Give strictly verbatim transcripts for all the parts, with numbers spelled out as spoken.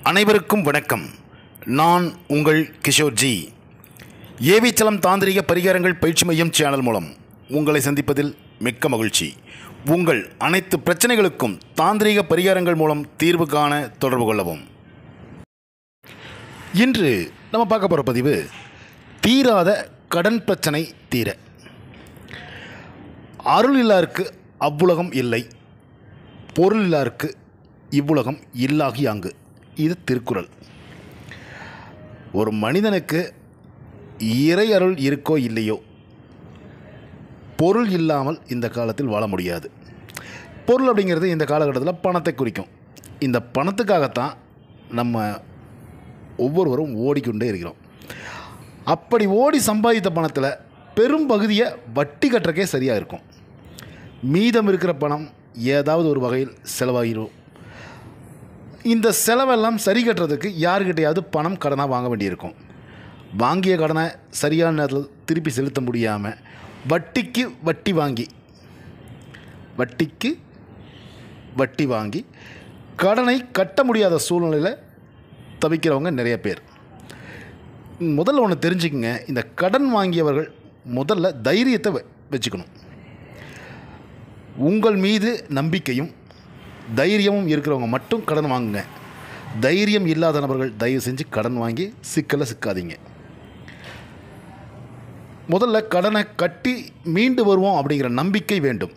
அனைவருக்கும் வணக்கம். நான் உங்கள் கிஷோர் ஜி. ஏவிச்சலம் தாந்திரிக பரிகாரங்கள் பயிற்சி மையம் சேனல் மூலம் உங்களை சந்திப்பதில் மிக்க மகிழ்ச்சி. உங்கள் அனைத்து பிரச்சனைகளுக்கும் தாந்திரிக பரிகாரங்கள் மூலம் தீர்வு காண தொடர்பு கொள்ளவும். இன்று நம்ம பார்க்க போகிற பதிவு தீராத கடன் பிரச்சனை தீர. அருள் இல்லாருக்கு அவ்வுலகம் இல்லை, பொருள் இல்லாருக்கு இவ்வுலகம் இல்லாகி அங்கு. இது திருக்குறள். ஒரு மனிதனுக்கு இறை அருள் இருக்கோ இல்லையோ, பொருள் இல்லாமல் இந்த காலத்தில் வாழ முடியாது. பொருள் அப்படிங்கிறது இந்த காலகட்டத்தில் பணத்தை குறிக்கும். இந்த பணத்துக்காகத்தான் நம்ம ஒவ்வொருவரும் ஓடிக்கொண்டே இருக்கிறோம். அப்படி ஓடி சம்பாதித்த பணத்தில் பெரும் பகுதியை வட்டி கட்டுறக்கே சரியாக இருக்கும். மீதம் இருக்கிற பணம் ஏதாவது ஒரு வகையில் செலவாகிடும். இந்த செலவெல்லாம் சரி கட்டுறதுக்கு யார்கிட்டையாவது பணம் கடனாக வாங்க வேண்டியிருக்கும். வாங்கிய கடனை சரியான நேரத்தில் திருப்பி செலுத்த முடியாமல் வட்டிக்கு வட்டி வாங்கி வட்டிக்கு வட்டி வாங்கி கடனை கட்ட முடியாத சூழ்நிலையில் தவிக்கிறவங்க நிறைய பேர். முதல்ல ஒன்று தெரிஞ்சுக்கங்க, இந்த கடன் வாங்கியவர்கள் முதல்ல தைரியத்தை வச்சுக்கணும். உங்கள் மீது நம்பிக்கையும் தைரியமும் இருக்கிறவங்க மட்டும் கடன் வாங்குங்க. தைரியம் இல்லாத நபர்கள் தயவு செஞ்சு கடன் வாங்கி சிக்கலை சிக்காதீங்க. முதல்ல கடனை கட்டி மீண்டு வருவோம் அப்படிங்கிற நம்பிக்கை வேண்டும்.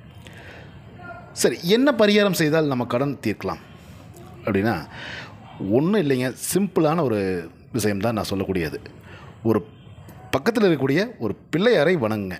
சரி, என்ன பரிகாரம் செய்தால் நம்ம கடன் தீர்க்கலாம் அப்படின்னா, ஒன்றும் இல்லைங்க, சிம்பிளான ஒரு விஷயம்தான் நான் சொல்லக்கூடியது. ஒரு பக்கத்தில் இருக்கக்கூடிய ஒரு பிள்ளையாரை வணங்குங்க.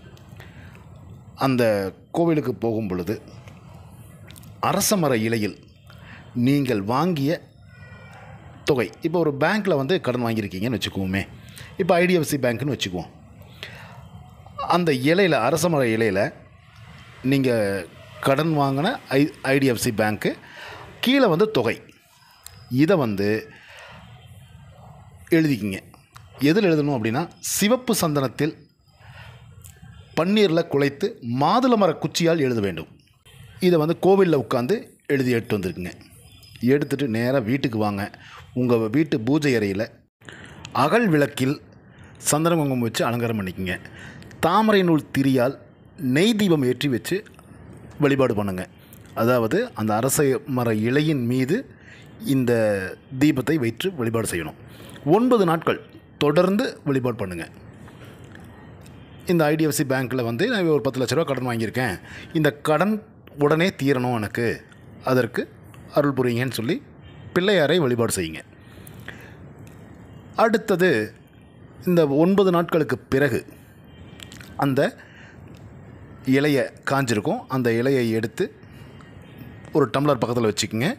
அந்த கோவிலுக்கு போகும் பொழுது அரசமர இலையில் நீங்கள் வாங்கிய தொகை, இப்போ ஒரு பேங்க்கில் வந்து கடன் வாங்கியிருக்கீங்கன்னு வச்சுக்குவோமே, இப்போ ஐடிஎஃப்சி பேங்க்குன்னு வச்சுக்குவோம். அந்த இலையில், அரசமர இலையில் நீங்கள் கடன் வாங்கின ஐ ஐடிஎஃப்சி பேங்க்கு கீழே வந்து தொகை, இதை வந்து எழுதிக்கிங்க. எதில் எழுதணும் அப்படின்னா, சிவப்பு சந்தனத்தில் பன்னீரில் குழைத்து மாதுளை மர குச்சியால் எழுத வேண்டும். இதை வந்து கோவிலில் உட்காந்து எழுதி எடுத்து வந்துருக்குங்க. எடுத்துகிட்டு நேராக வீட்டுக்கு வாங்க. உங்கள் வீட்டு பூஜை அறையில் அகல் விளக்கில் சந்தன குங்குமம் வச்சு அலங்காரம் பண்ணிக்கோங்க. தாமரை நூல் திரியால் நெய் தீபம் ஏற்றி வச்சு வழிபாடு பண்ணுங்க. அதாவது அந்த அரச மர இலையின் மீது இந்த தீபத்தை வைத்து வழிபாடு செய்யணும். ஒன்பது நாட்கள் தொடர்ந்து வழிபாடு பண்ணுங்கள். இந்த ஐடிஎஃப்சி பேங்க்கில் வந்து நான் ஒரு பத்து லட்ச ரூபா கடன் வாங்கியிருக்கேன், இந்த கடன் உடனே தீரணும், எனக்கு அதற்கு அருள் புரியுங்கன்னு சொல்லி பிள்ளையாரை வழிபாடு செய்யுங்க. அடுத்தது, இந்த ஒன்பது நாட்களுக்கு பிறகு அந்த இலையை காஞ்சிருக்கும், அந்த இலையை எடுத்து ஒரு டம்ளர் பக்கத்தில் வச்சுக்கோங்க.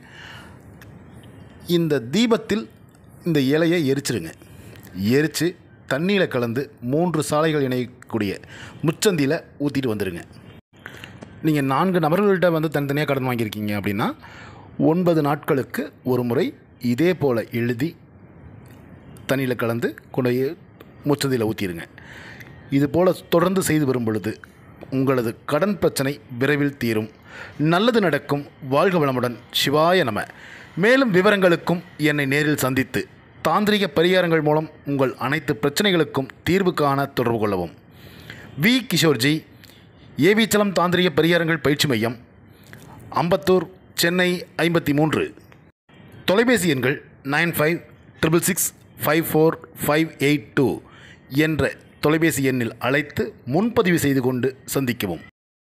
இந்த தீபத்தில் இந்த இலையை எரிச்சிருங்க. எரித்து தண்ணியில் கலந்து மூன்று சாலைகள் இணையக்கூடிய முச்சந்தியில் ஊற்றிட்டு வந்துடுங்க. நீங்கள் நான்கு நபர்கள்ட்ட வந்து தனித்தனியாக கடன் வாங்கியிருக்கீங்க அப்படின்னா ஒன்பது நாட்களுக்கு ஒரு முறை இதே போல் எழுதி தண்ணியில் கலந்து கொண்டு முச்சந்தியில் ஊற்றிடுங்க. இது போல் தொடர்ந்து செய்து வரும் பொழுது உங்களது கடன் பிரச்சனை விரைவில் தீரும். நல்லது நடக்கும். வாழ்க வளமுடன். சிவாய நம. மேலும் விவரங்களுக்கும் என்னை நேரில் சந்தித்து தாந்திரிக பரிகாரங்கள் மூலம் உங்கள் அனைத்து பிரச்சனைகளுக்கும் தீர்வு காண தொடர்பு கொள்ளவும். வி கிஷோர்ஜி, ஏவிச்சலம் தாந்திரிக பரிகாரங்கள் பயிற்சி மையம், அம்பத்தூர், சென்னை ஐம்பத்தி மூன்று. தொலைபேசி எண்கள் nine five triple six five four five eight two என்ற தொலைபேசி எண்ணில் அழைத்து முன்பதிவு செய்து கொண்டு சந்திக்கவும்.